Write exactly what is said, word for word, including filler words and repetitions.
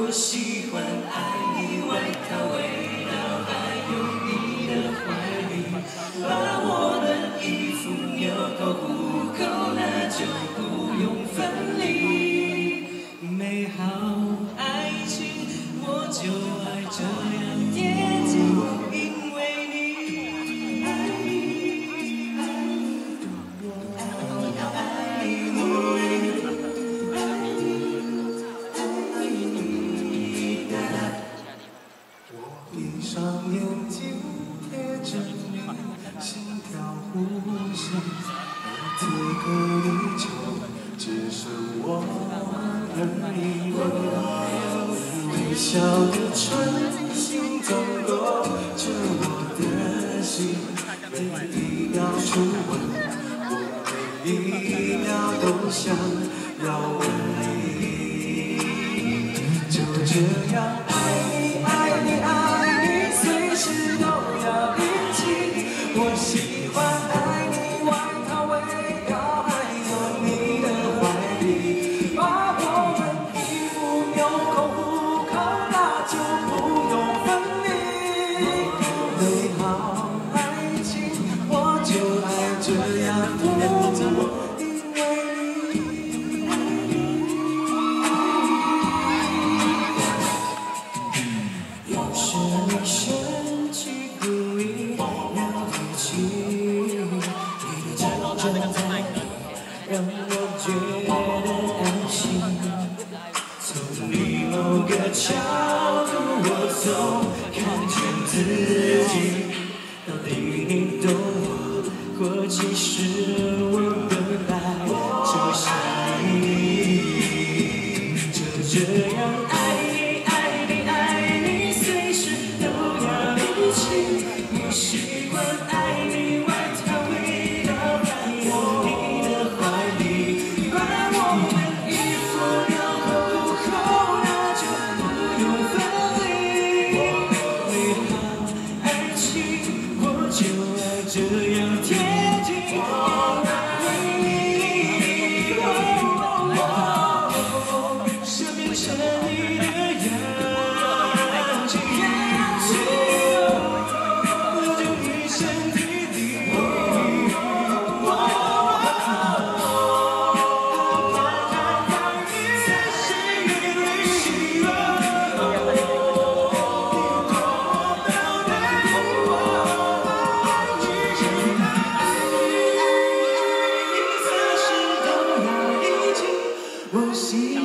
我喜欢爱你外套味道，还有你的怀里，把我的衣服纽扣虎口，那就不用分离。美好爱情，我就爱这样贴近，因为你爱你爱你爱你爱你爱你。闭上眼睛，贴着你，心跳呼吸，此刻地球只剩我和你。微笑的唇，心总勾着我的心，每一秒初吻，我每一秒都想要吻你，就这样爱你爱你爱你，随时都要一起。我喜欢爱你外套味道，还有你的怀里，把我们衣服纽扣虎口，那就不用分离。美好爱情，我就爱这样贴近，因为你爱你。有时你生气故意要提起，你的真真让我觉得安心。从你某个角度，我总看见自己。到底你懂我，或其实我本来就是你。就这样爱你爱你爱你，随时都要一起。我习惯爱你外套味道，还有你的怀里，把我们衣服纽扣虎口，那就不用分离。美好爱情，我就爱这样贴近。身边是你的氧气，我就一身体里。在谁里希望？我喜